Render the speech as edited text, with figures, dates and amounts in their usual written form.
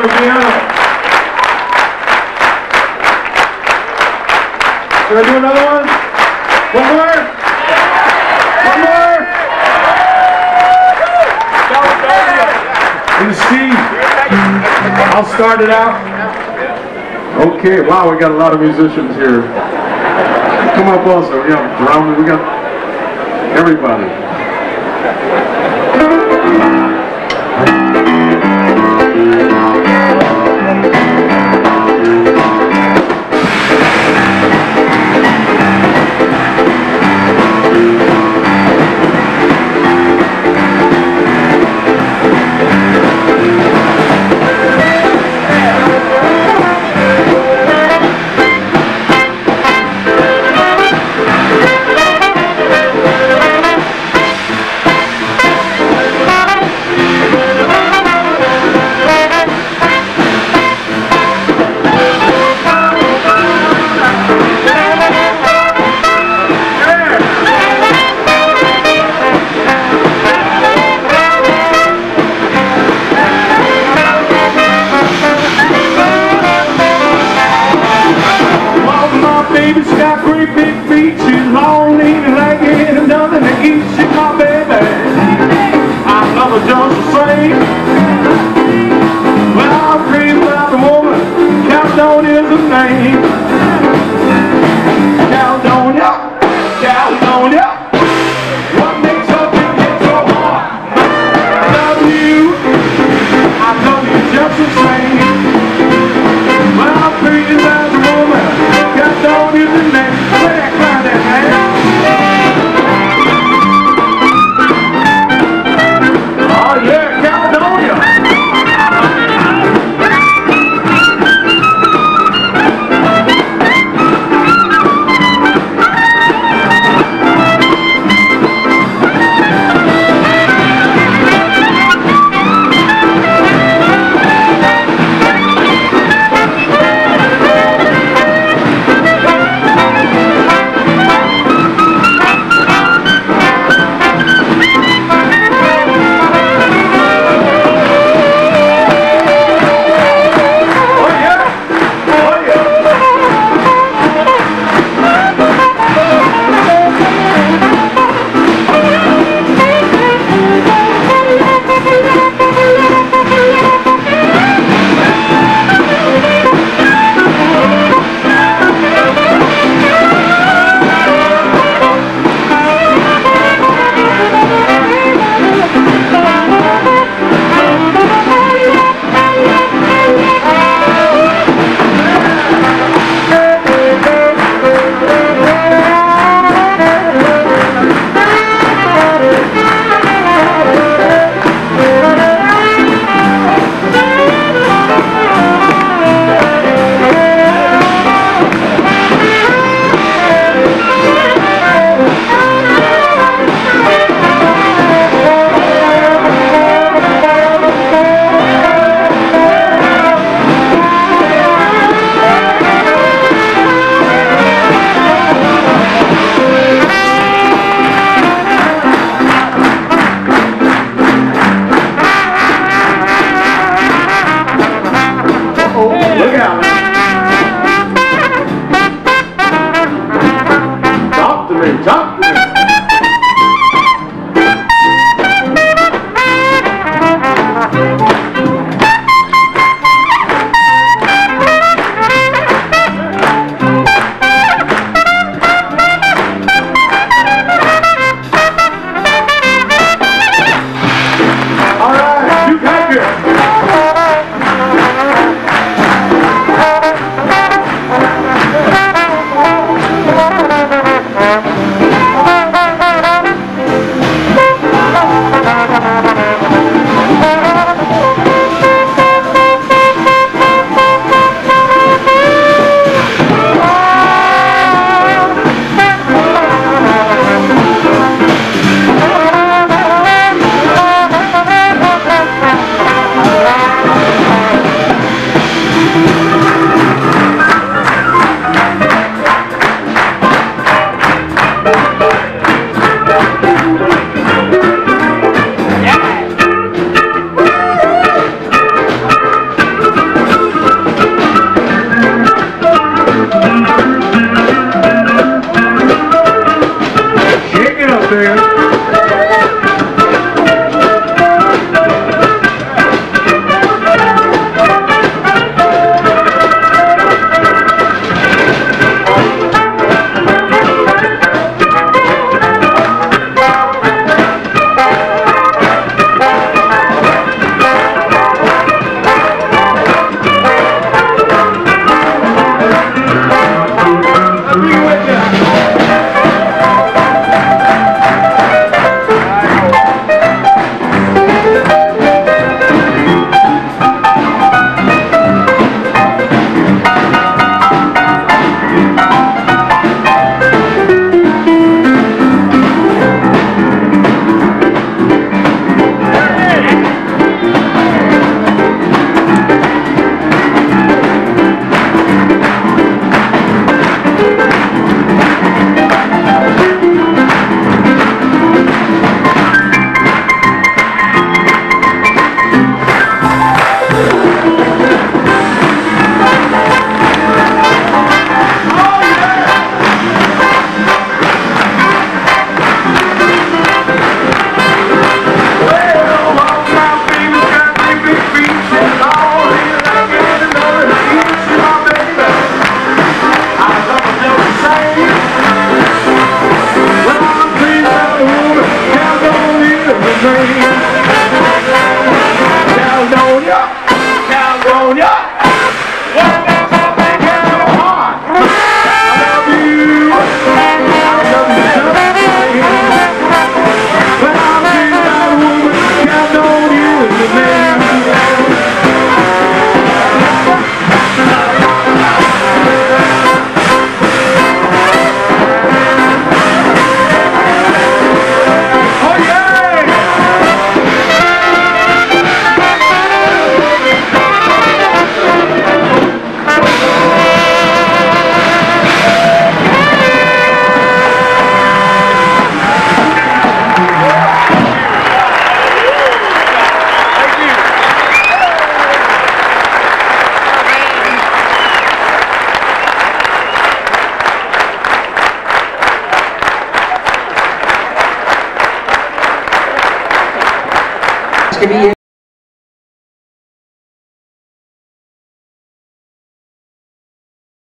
the piano. Should I do another one? One more? One more? And Steve, I'll start it out. Okay, wow, we got a lot of musicians here. Come up also, we got drummers, we got everybody. Baby's got great big feet, she's long, lean, and legged, and nothing to eat. She's my baby, I love her just the same. Well, I dream about the woman, Caledonia is her name. Caledonia, Caledonia, what makes her think it's so hard? I love you just the same. Well, I dream about the woman, Caledonia is her name. Where that crowd at, man? Oh yeah, Caledonia. train.